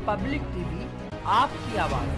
Public TV, आपकी आवाज।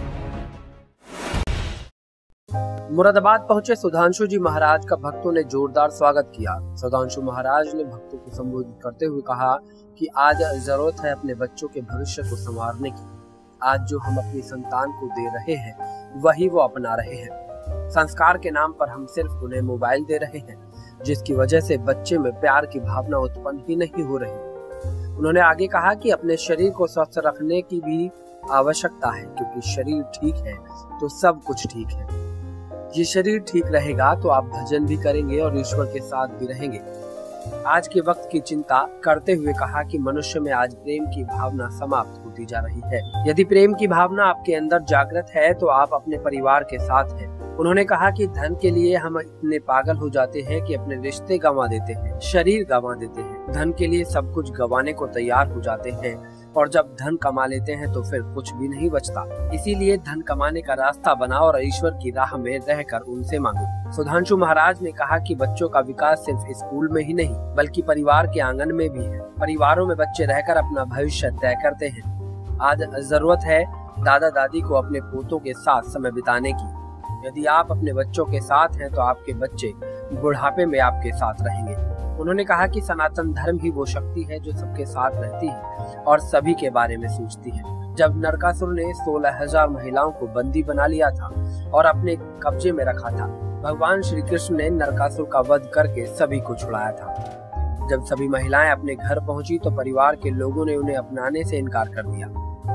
मुरादाबाद पहुंचे सुधांशु जी महाराज का भक्तों ने जोरदार स्वागत किया। सुधांशु महाराज ने भक्तों को संबोधित करते हुए कहा कि आज जरूरत है अपने बच्चों के भविष्य को संवारने की। आज जो हम अपनी संतान को दे रहे हैं वही वो अपना रहे हैं। संस्कार के नाम पर हम सिर्फ उन्हें मोबाइल दे रहे हैं, जिसकी वजह से बच्चे में प्यार की भावना उत्पन्न ही नहीं हो रही। उन्होंने आगे कहा कि अपने शरीर को स्वस्थ रखने की भी आवश्यकता है, क्योंकि शरीर ठीक है तो सब कुछ ठीक है। ये शरीर ठीक रहेगा तो आप भजन भी करेंगे और ईश्वर के साथ भी रहेंगे। आज के वक्त की चिंता करते हुए कहा कि मनुष्य में आज प्रेम की भावना समाप्त होती जा रही है। यदि प्रेम की भावना आपके अंदर जागृत है तो आप अपने परिवार के साथ हैं। उन्होंने कहा कि धन के लिए हम इतने पागल हो जाते हैं कि अपने रिश्ते गंवा देते हैं, शरीर गंवा देते हैं, धन के लिए सब कुछ गंवाने को तैयार हो जाते हैं, और जब धन कमा लेते हैं तो फिर कुछ भी नहीं बचता। इसीलिए धन कमाने का रास्ता बनाओ और ईश्वर की राह में रहकर उनसे मांगो। सुधांशु महाराज ने कहा कि बच्चों का विकास सिर्फ स्कूल में ही नहीं बल्कि परिवार के आंगन में भी है। परिवारों में बच्चे रहकर अपना भविष्य तय करते हैं। आज जरूरत है दादा दादी को अपने पोतों के साथ समय बिताने की। यदि आप अपने बच्चों के साथ हैं तो आपके बच्चे बुढ़ापे में आपके साथ रहेंगे। उन्होंने कहा कि सनातन धर्म ही वो शक्ति है जो सबके साथ रहती है और सभी के बारे में सोचती है। जब नरकासुर ने 16,000 महिलाओं को बंदी बना लिया था और अपने कब्जे में रखा था, भगवान श्री कृष्ण ने नरकासुर का वध करके सभी को छुड़ाया था। जब सभी महिलाएं अपने घर पहुंची तो परिवार के लोगों ने उन्हें अपनाने से इनकार कर दिया।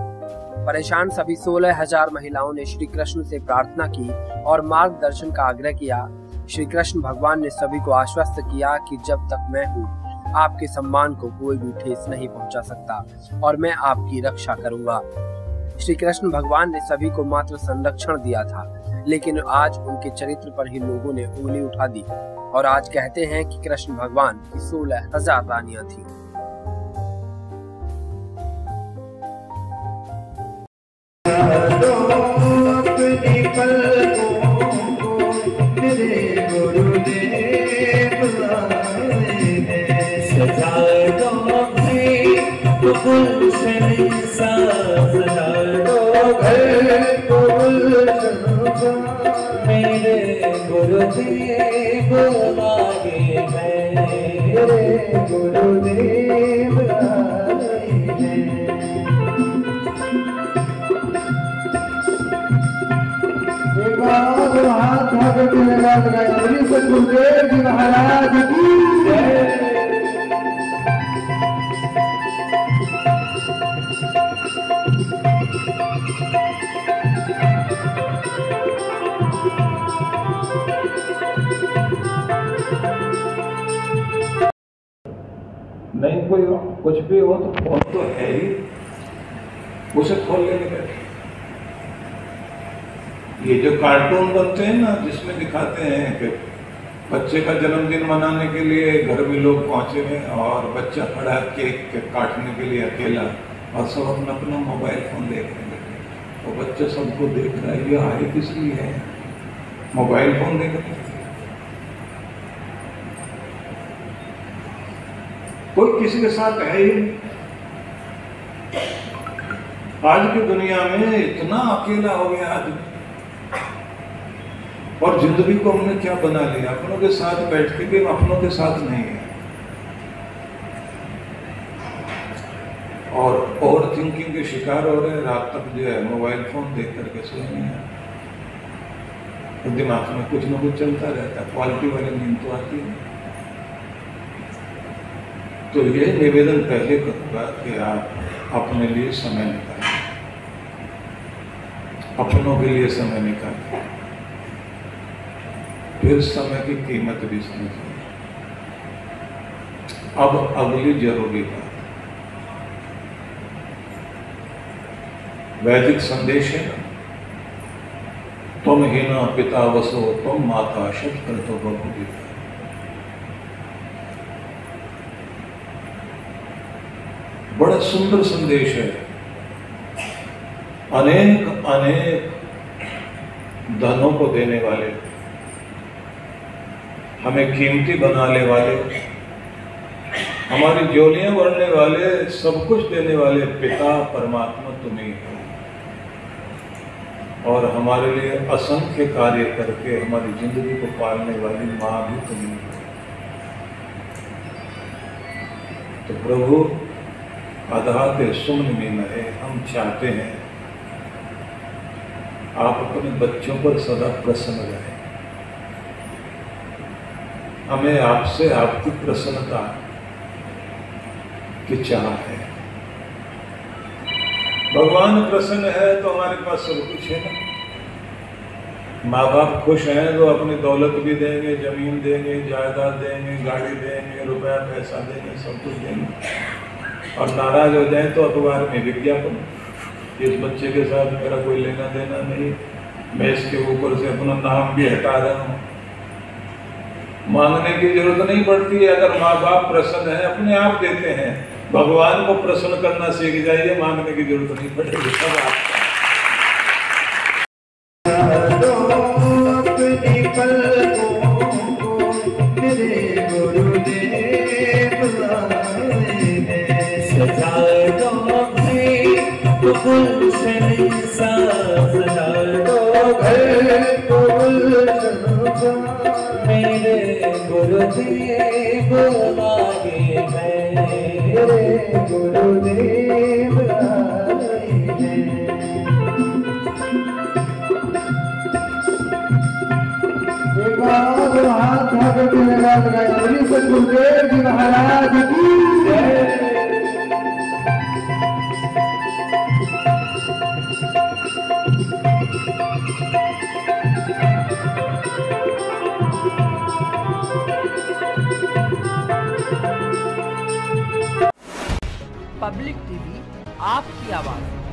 परेशान सभी 16,000 महिलाओं ने श्री कृष्ण से प्रार्थना की और मार्गदर्शन का आग्रह किया। श्री कृष्ण भगवान ने सभी को आश्वस्त किया कि जब तक मैं हूँ आपके सम्मान को कोई भी ठेस नहीं पहुंचा सकता और मैं आपकी रक्षा करूंगा। श्री कृष्ण भगवान ने सभी को मात्र संरक्षण दिया था, लेकिन आज उनके चरित्र पर ही लोगों ने उंगली उठा दी और आज कहते हैं कि कृष्ण भगवान की 16,000 रानियां थी। मेरे गुरुदेव आए हैं, मेरे गुरुदेव आए हैं। एक बार हाथ में लगा गुरुदेव जी महाराज की जय। नहीं कोई कुछ भी हो तो फोन तो है ही, उसे खोल लेने का। ये जो कार्टून बनते हैं ना, जिसमें दिखाते हैं कि बच्चे का जन्मदिन मनाने के लिए घर में लोग पहुंचे हैं और बच्चा खड़ा है केक काटने के लिए अकेला, और सब अपना अपना मोबाइल फोन देख रहे हैं। तो बच्चा सबको देख रहा है, ये आए किस लिए है? मोबाइल फोन देख रहे हैं। कोई किसी के साथ है ही नहीं। आज की दुनिया में इतना अकेला हो गया आदमी, और जिंदगी को हमने क्या बना लिया, अपनों के साथ बैठ के भी अपनों के साथ नहीं है, और ओवर थिंकिंग के शिकार हो रहे हैं। रात तक जो है मोबाइल फोन देख करके सोने हैं, तो दिमाग में कुछ ना कुछ चलता रहता है, क्वालिटी वाली नींद तो आती नहीं। तो ये निवेदन पहले करूंगा कि आप अपने लिए समय निकालें, अपनों के लिए समय निकालें, फिर समय की कीमत भी समझें। अब अगली जरूरी बात, वैदिक संदेश है, तुम ही न पिता वसो तुम माता शत कर तो बहु। बड़ा सुंदर संदेश है। अनेक अनेक धनों को देने वाले, हमें कीमती बनाने वाले, हमारी जोलियां भरने वाले, सब कुछ देने वाले पिता परमात्मा तुम्ही हो, और हमारे लिए असंख्य कार्य करके हमारी जिंदगी को पालने वाली माँ भी तुम्ही हो। तो प्रभु आधाते सुमन में नहे, हम चाहते हैं आप अपने बच्चों पर सदा प्रसन्न रहें। हमें आपसे आपकी प्रसन्नता की चाह है। भगवान प्रसन्न है तो हमारे पास सब कुछ है ना। माँ बाप खुश हैं तो अपनी दौलत भी देंगे, जमीन देंगे, जायदाद देंगे, गाड़ी देंगे, रुपया पैसा देंगे, सब कुछ देंगे। और नाराज हो जाए तो अखबार में विज्ञापन, इस बच्चे के साथ मेरा कोई लेना देना नहीं, मैं इसके ऊपर से अपना नाम भी हटा रहा हूँ। मांगने की जरूरत नहीं पड़ती है। अगर माँ बाप प्रसन्न है अपने आप देते हैं। भगवान को प्रसन्न करना सीख जाइए, मांगने की जरूरत नहीं पड़ेगी, सब आपका। मेरे गुरुदेव आए हैं, मेरे गुरुदेव आए हैं। एक बार हाथ ठाकर के लगा गुरुदेव जी महाराज की जय। पब्लिक टीवी आपकी आवाज़।